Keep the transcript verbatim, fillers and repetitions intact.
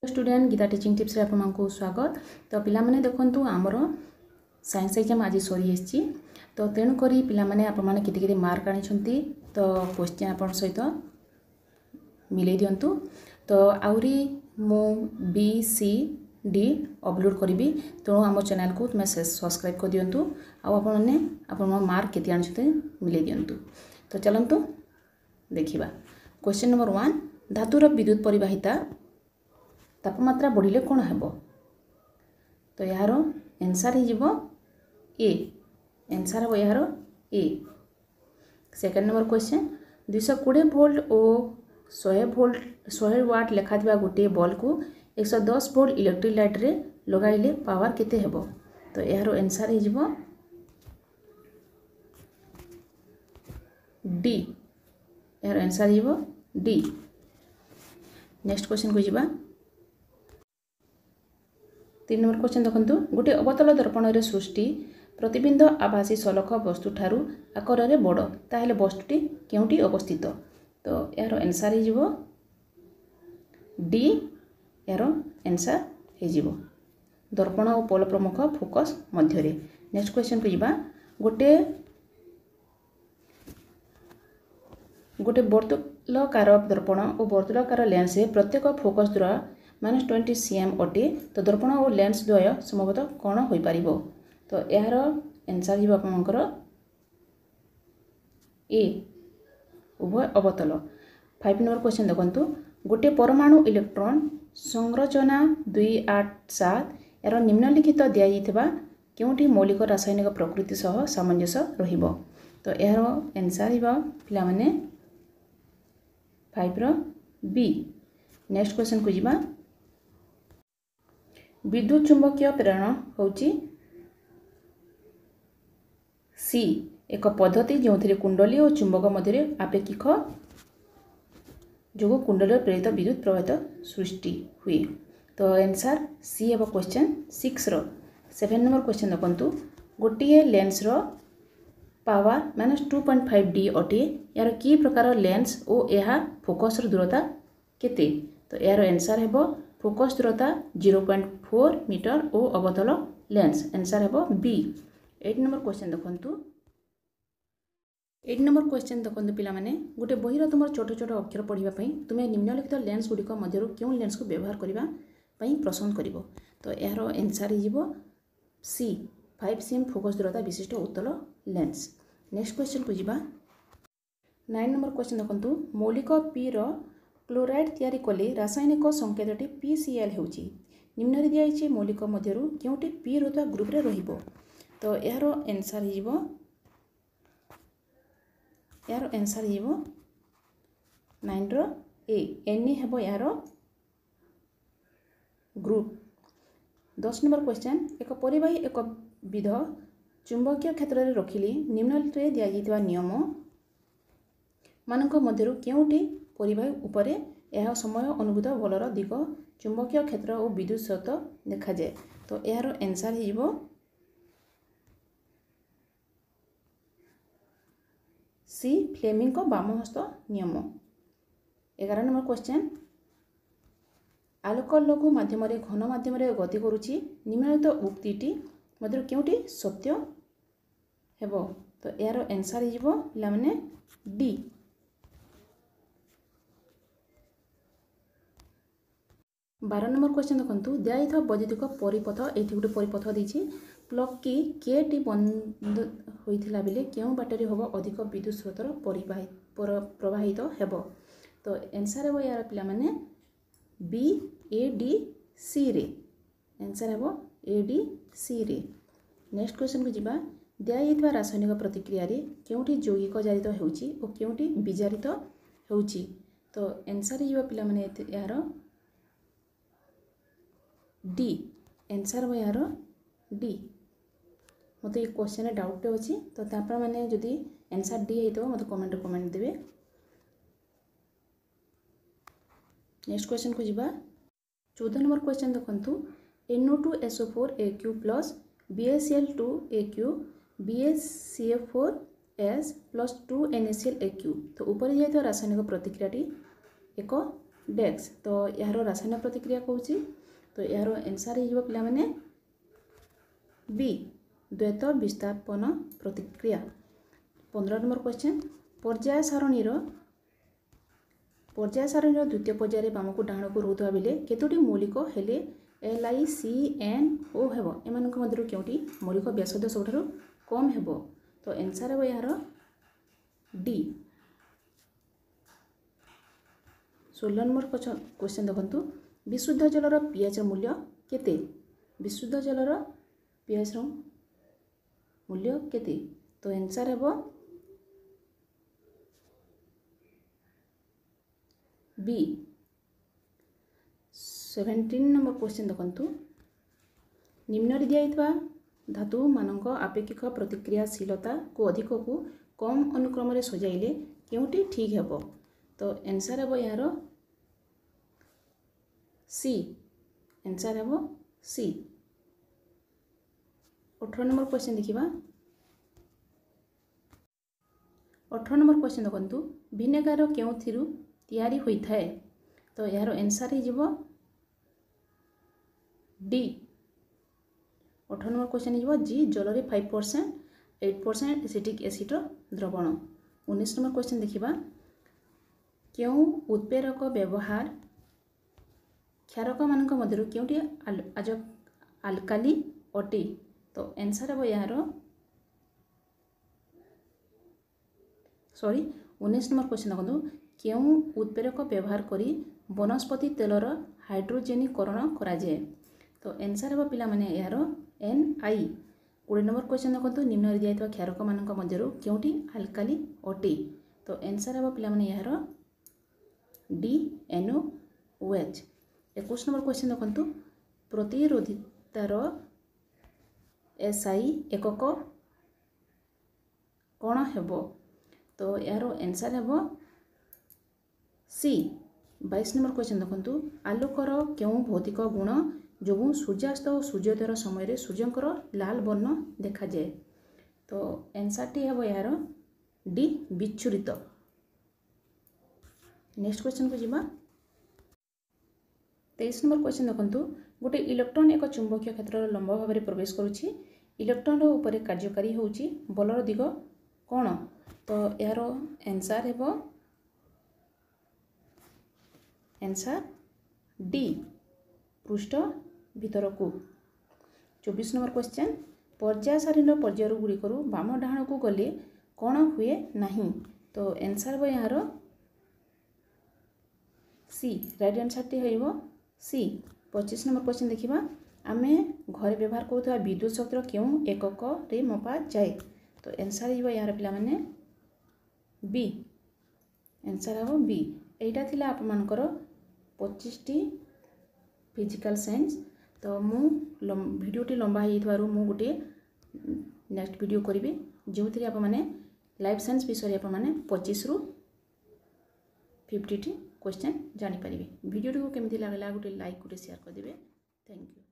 Student Gita teaching tips आपको स्वागत। तो पिला माने देखंतु आमर साइंस एग्जाम आज सरी आसी तो तेणुक पिला माने आपण माने केते केते मार्क आनी तो क्वेश्चन आपण सहित मिले दिंतु। तो आउरी मु बी सी डी अपलोड करी तेणु आम चैनल को तुम सब्सक्राइब कर दिंतु आपने आपण मार्क केते आनी मिले दिंतु। तो चलतु देखा क्वेश्चन नंबर वन धातुर विद्युत परिवाहिता तापमात्रा बढ़िले कौन हेब। तो यार एनसार हो ए एनसार हम यार ए। सेकेंड नंबर क्वेश्चन दुईश कोड़े भोल्ट और सौ भोल्ट सौ वाट लेखा गोटे बल्ब को एक सौ दस भोल्ट इलेक्ट्रिक लाइट रे लगाइले पावर केते हेब। तो यार एनसार हो डी यार एनसार हो डी। नेक्स्ट क्वेश्चन को जीवा तीन नंबर क्वेश्चन देखंतु गोटे अवतल दर्पण रे सृष्टि प्रतिबिंब आभासी सलख वस्तु ठारू आकार रे बड़ ताहेले वस्तुटी केउटी अवस्थित। तो यार आंसर हो डी यार आंसर हो दर्पण और पोल प्रमुख फोकस मध्य रे। नेक्स्ट क्वेश्चन को जीवा गोटे गोटे वर्तुलाकार दर्पण और वर्तुलाकार लेंस प्रत्येक फोकस द्वारा माइनस ट्वेंटी सीएम अटे। तो दर्पण और लेंस द्वय संभवतः कौन हो पार। तो यार आंसर हो आपंकर ए उभय अवतल। फाइव नंबर क्वेश्चन देखंतु गोटे परमाणु इलेक्ट्रॉन संरचना दुई आठ सात यार निम्नलिखित दिया जाइथिबा केउटी मौलिक रासायनिक प्रकृति सह सामंजस्य रहिबो। तो यार आंसर हो पिला माने फाइव रो बी। नेक्स्ट क्वेश्चन को जीवा विद्युत चुंबकीय प्रेरण होची सी एक पद्धति जो कुंडली और चुंबक मध्य आपेक्षिक जो कुंडली प्रेरित विद्युत प्रवाहित सृष्टि हुए। तो आंसर सी हम क्वेश्चन सिक्स रो। सेवेन नंबर क्वेश्चन देखंतु गोटे लेंस रो power minus two point five D अटे यार की प्रकार लेंस और यह फोकस दूरता केते। तो यार आंसर हो फोकस दूरता जीरो पॉइंट फोर मीटर और अवतल लेंस आंसर हो बी। एट नंबर क्वेश्चन देखंतु एट नंबर क्वेश्चन देखंतु पिला माने गोटे बहिर तुम छोट छोट अक्षर पढ़िबा पई तुमे निम्नलिखित लेंस गुड़िक मध्यरु क्यों लेंस को व्यवहार करबा पई पसंद करिवो। तो यार आंसर हो सी फाइव सीएम फोकस दूरता विशिष्ट उत्तल लेंस। नेक्स्ट क्वेश्चन को जीवा नाइन नंबर क्वेश्चन देखंतु मौलिक पी रो क्लोराइड तैयारी कले रासायनिक संकेतटी पी सी एल होची निम्न दिखाई मौलिक मध्यरु क्योंटी पी रुता ग्रुप रे रहिबो। तो यार आंसर हो यार आंसर हो नाइन रो ए एन हेबो यार ग्रुप। दस नंबर क्वेश्चन एक परिवाही एक विध चुंबकीय क्षेत्र में रखिले निम्न रे दिया जाइतिबा नियम मानक मध्यरु केउटी परिवाही उपरे यह समय अनुभूत बलर दिग चुंबकीय क्षेत्र और विद्युत स्रोत देखा जाए। तो यार आंसर हो सी फ्लेमिंग को बामहस्त नियम। ग्यारह नंबर क्वेश्चन आलोक लघु माध्यम घन माध्यम गति करुच्ची निम्नलिखित उक्तिटी मध्य केउटी सत्य हेबो। तो यार आंसर हो पिला माने डी। बारह नंबर क्वेश्चन देखंतु दिया वैद्युतिक परिपथ ये गोटे परिपथ देछि प्लग की के टी बंद होइथिला बेले केउ बाटरी होबो अधिक विद्युत स्रोतर परिवाहित प्रवाहित हेबो। तो आंसर हो यार पिला माने बी ए डी सी रे आंसर हो ए डी सी रे। नेक्स्ट क्वेश्चन को जीवा दिया जाइथिबा रासायनिक प्रतिक्रिया रे केउटी यौगिक जारित हेउची और केउटी विजारित हेउची। तो आंसर हो पिला माने यार डी आंसर हो यार डी। मत ये क्वेश्चन डाउट अच्छी तो तापर माने जदि आंसर डी है मत कमेंट कमेंट देवे। नेक्स्ट क्वेश्चन को जीवा चौदह नंबर क्वेश्चन देखंतु N O two S O four A Q plus B S C L two A Q B S C F four S plus two N A C L A Q. तो ऊपर जाइए रासायनिक प्रतिक्रिया एक डेक्स तो यार रासायनिक प्रतिक्रिया कहूँ तो यार आंसर हो पे बी द्वैत विस्थापन प्रतिक्रिया। पंद्रह नंबर क्वेश्चन पर्याय सारणीर पर्याय सारणीर द्वितीय पर्यायर बाम को डाण को रोकवा बेले केतोटी मौलिक हेले L I C N O हेब एम मध्य क्योंटी मौलिक व्यासद सब कम हेब तो आंसर हे यार डी। सोलह नंबर क्वेश्चन देखु विशुद्ध जलर पीएच मूल्य केते विशुद्ध जलर पीएच मूल्य केते तो आंसर हे बी। सेवेन्टीन नंबर क्वेश्चन देखु निम्न दिया धातु मानक आपेक्षिक प्रतिक्रियाशीलता को अधिक को कम अनुक्रम सजाइले क्योंटी ठीक हेब तो आंसर हे यार सी। आंसर हे सी। अठारह नंबर क्वेश्चन देखिबा अठारह नंबर क्वेश्चन देखु विनेगार क्यों तैयारी होता है तो यार आंसर हो डी। अठारह नंबर क्वेश्चन हो जी जल में five percent eight percent acetic acid द्रवण। उन्नीस नंबर क्वेश्चन देखिबा क्यों उत्प्रेरक व्यवहार क्षारक मान मध्य क्योंटी आज आल्काली अटे तो आंसर हे यार सॉरी उन्नीस नंबर क्वेश्चन देखो क्यों उत्प्रेरक व्यवहार करी वनस्पति तेलर हाइड्रोजेनीकरण करा जाए तो आंसर हे पिला माने यार एन आई। कोड़े नंबर क्वेश्चन देखो निम्न दिया क्षारक मान मध्य क्योंटी आल्काली अटे तो आंसर हे पिला माने यार डी एन ओ एच। इक्कीस नंबर क्वेश्चन देखो प्रतिरोधितार एसआई एकक कौन हेब तो यार आंसर हे सी। बाईस नंबर क्वेश्चन देखो आलोकर क्यों भौतिक गुण जो सूर्यास्त और सूर्योदय समय सूर्यंकर लाल वर्ण देखा जाए तो आंसर टी हे यार डी विच्छुरित। नेक्स्ट क्वेश्चन को जीवा तेईस नंबर क्वेश्चन देखो गोटे इलेक्ट्रॉन एक चुंबकीय क्षेत्र लंब भाव में प्रवेश करुच्ची इलेक्ट्रॉन उपर कार्यकारी होउची बलर दिग कौन तो यार आंसर हे आंसर डी पृष्ठ भीतर को। चौबीस नंबर क्वेश्चन पर्याय सारणीर पर्यायर गुड़िक बाम डाण को गले कौन हुए नहीं तो आंसर हे यार सी। राइट आंसर टी हो सी। पच्चीस नंबर क्वेश्चन देखिबा आमे घर व्यवहार करुवा विद्युत शक्तिर क्यों एकक रे मपा जाए तो आंसर हो यार पिला माने बी। आंसर हे बी। एटा थिला आप मानकर पच्चीस टी फिजिकल साइंस तो मु भिडियोटी लंबा हो मु गोटे नेक्स्ट वीडियो करी जो थी आप माने लाइफ साइंस विषय आप माने पच्चीस रु फिफ्टी टी क्वेश्चन जानी पारिबे। वीडियो को केमती लागला गोटे लाइक गोटे शेयर कर देबे। Thank you.